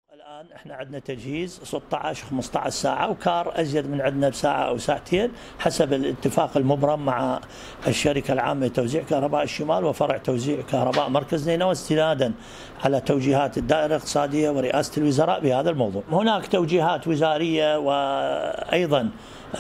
الآن احنا عندنا تجهيز 16 15 ساعة، وكار أزيد من عندنا بساعة أو ساعتين حسب الاتفاق المبرم مع الشركة العامة لتوزيع كهرباء الشمال وفرع توزيع كهرباء مركز نينوى، استنادا على توجيهات الدائرة الاقتصادية ورئاسة الوزراء بهذا الموضوع. هناك توجيهات وزارية وأيضا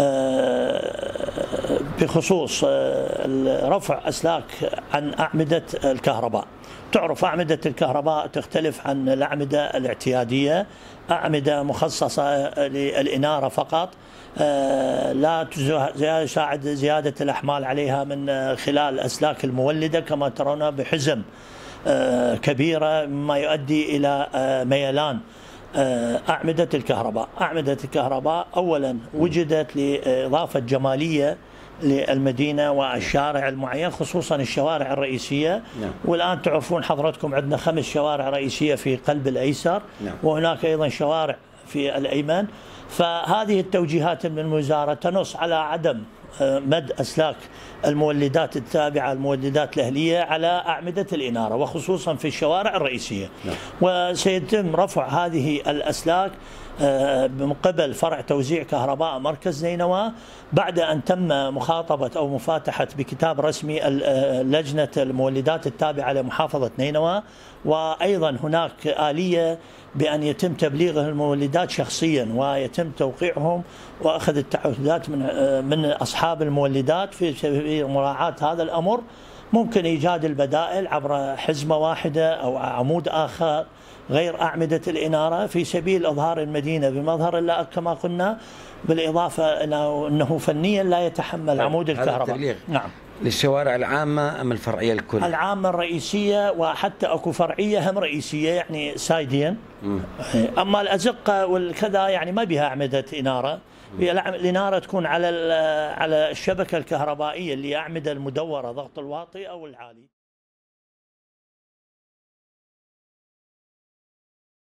بخصوص رفع أسلاك عن أعمدة الكهرباء. تعرف أعمدة الكهرباء تختلف عن الأعمدة الاعتيادية، أعمدة مخصصة للإنارة فقط، لا تساعد زيادة الأحمال عليها من خلال أسلاك المولدة كما ترون بحزم كبيرة، مما يؤدي إلى ميلان أعمدة الكهرباء. أعمدة الكهرباء أولا وجدت لإضافة جمالية للمدينة والشارع المعين، خصوصا الشوارع الرئيسية. والآن تعرفون حضرتكم عندنا 5 شوارع رئيسية في قلب الأيسر، وهناك أيضا شوارع في الأيمن. فهذه التوجيهات من الوزارة تنص على عدم مد أسلاك المولدات التابعة المولدات الأهلية على أعمدة الإنارة، وخصوصا في الشوارع الرئيسية. وسيتم رفع هذه الأسلاك من قبل فرع توزيع كهرباء مركز نينوى بعد أن تم مخاطبة أو مفاتحة بكتاب رسمي لجنة المولدات التابعة لمحافظة نينوى. وأيضا هناك آلية بأن يتم تبليغ المولدات شخصيا ويتم توقيعهم وأخذ التعهدات من أصحاب المولدات في مراعاة هذا الأمر. ممكن إيجاد البدائل عبر حزمة واحدة أو عمود آخر غير أعمدة الإنارة في سبيل إظهار المدينة بمظهر اللائق كما قلنا، بالإضافة إلى أنه فنيا لا يتحمل عمود الكهرباء. نعم. للشوارع العامة أم الفرعية الكل؟ العامة الرئيسية، وحتى أكو فرعية هم رئيسية يعني سايدين. أما الأزقة والكذا يعني ما بها أعمدة إنارة، الإنارة تكون على الشبكة الكهربائية اللي أعمدة المدورة ضغط الواطي أو العالي.